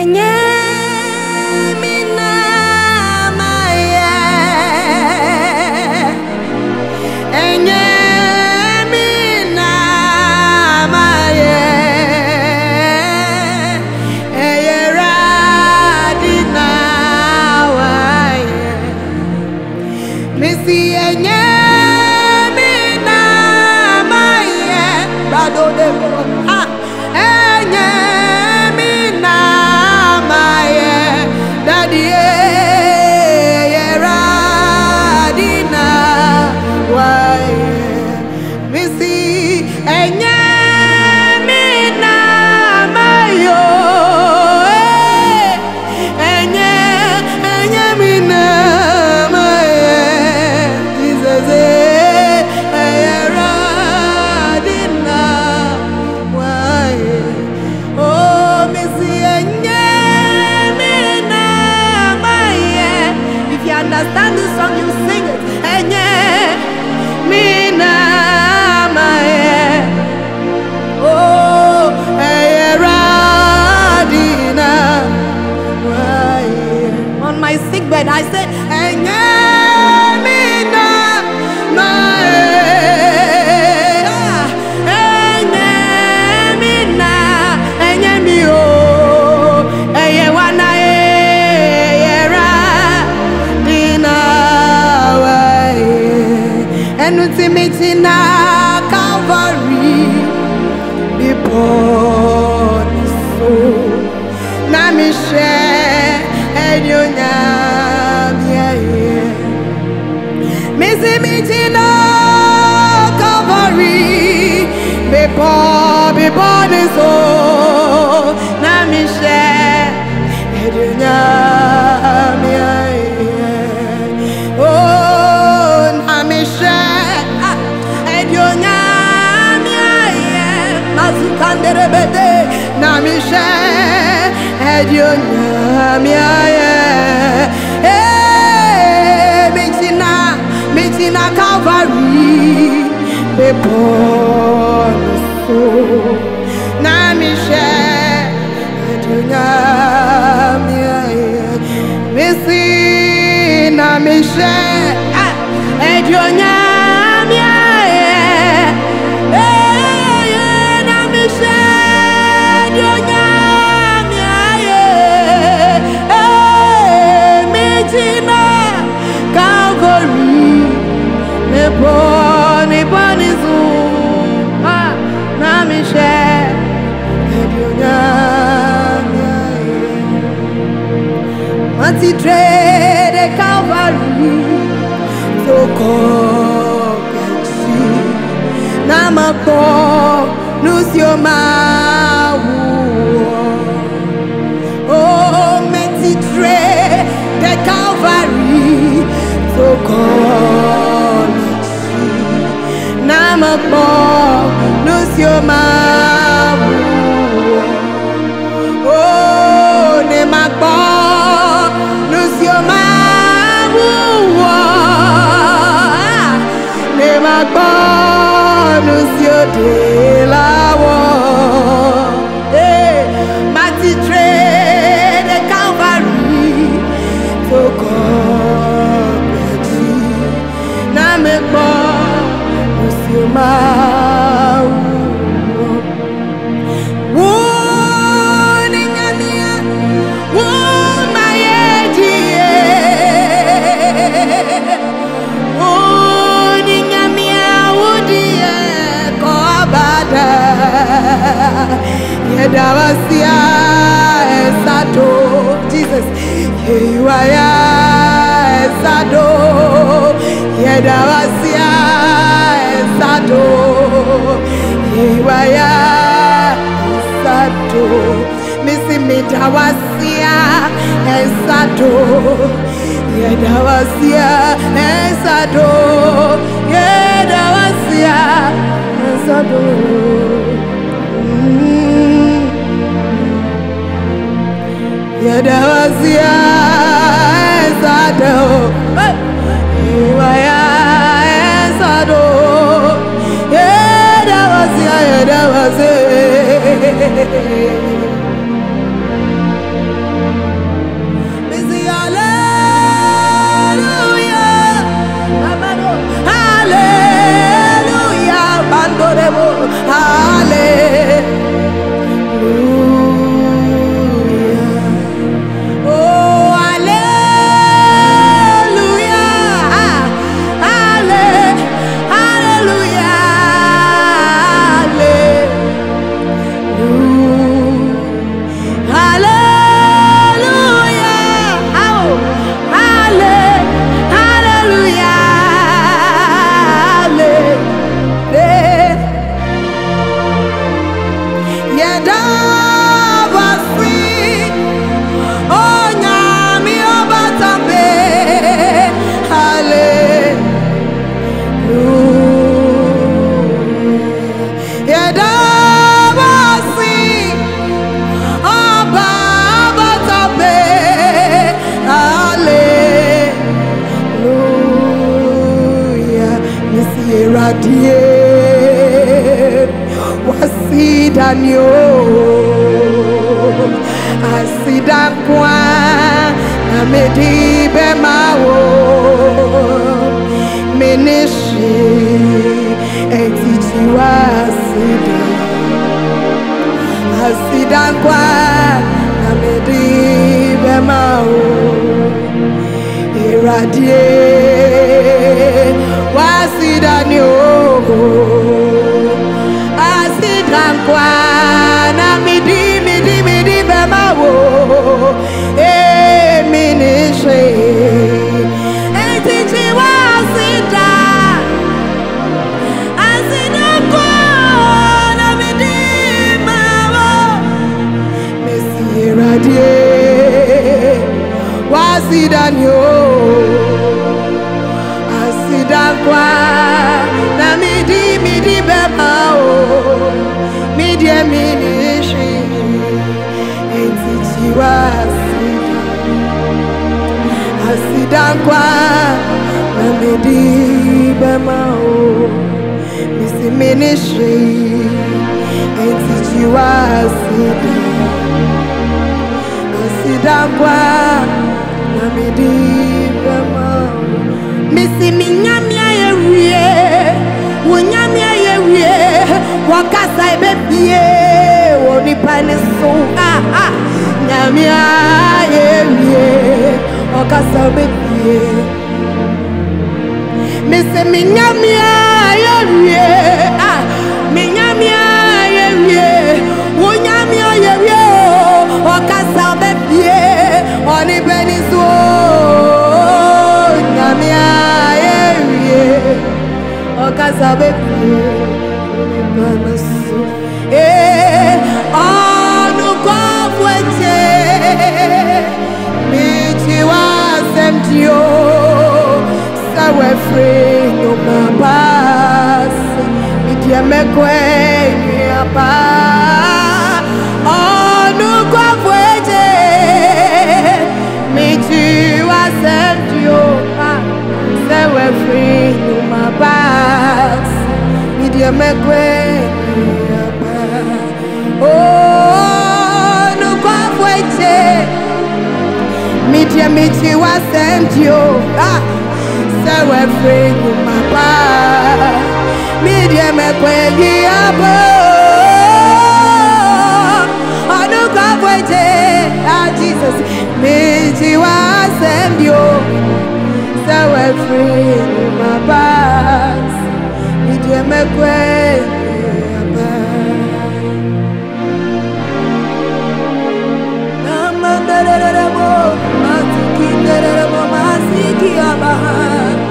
Understand this song, you sing it. Enye mina maye, oh radina. On my sick bed, I said enye mina maye, enye mina, enye mio, enye wana. Metina Calvary before the soul. Namishe Edionya Missy Metina Calvary before the soul. Namishe Edionya Kanderebede namishe edionya metina Calvary before the soul. Namishe edionya missy namishe edionya Anti trade Calvary so kokesi namako Lucio Mawu oh meti trade Calvary so kokesi namako Lucio Mawu oh ne makbo de la Mati trade Calvary to Kopeti na mekbo Musioma Yedawasia esado Jesus Yewaya esado Yedawasia esado Yewaya esado Missy Medawasia esado Yedawasia esado Yedawasia esado Yedawasia esado Iwaya esado Yedawasia Eradie wasidanyo asidankwa na medibe mawo menishi etiji wasida asidankwa na medibe mawo Eradie wasidanyo asidankwa na midi bemawo eminishe etiji wasida asidankwa na midi bemawo Messi Eradie wasidanyo asidankwa na midi bemao midi minishi entiti wasida asidankwa na midi bemao misi minishi entiti wasida asidankwa na midi bemao misi minyamia yewie wonyamia yewie wakasa ebebie wonipane so nyamia yewie wakasa ebebie misi minyamia yewie minyamia yewie wonyamia yewie wakasa ebebie wonipane so Okasabe panasu onu kwafweche michi wasemtio sawe free no mabas mitie mekwe nyapa onu kwafweche michi wasemtio sawe free no mabas mitie mekwe nyapa onu kwafweche michi wasemtio sawe free no mabas mitie mekwe nyapa onu kwafweche Jesus michi wasemtio sawe free no mabas mitie mekwe nyapa namandarerebo masiki abaha